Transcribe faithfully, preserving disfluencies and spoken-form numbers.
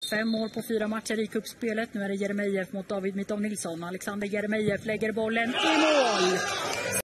Fem mål på fyra matcher i kuppspelet. Nu är det Jeremejeff mot David Mitov Nilsson. Alexander Jeremejeff lägger bollen i mål.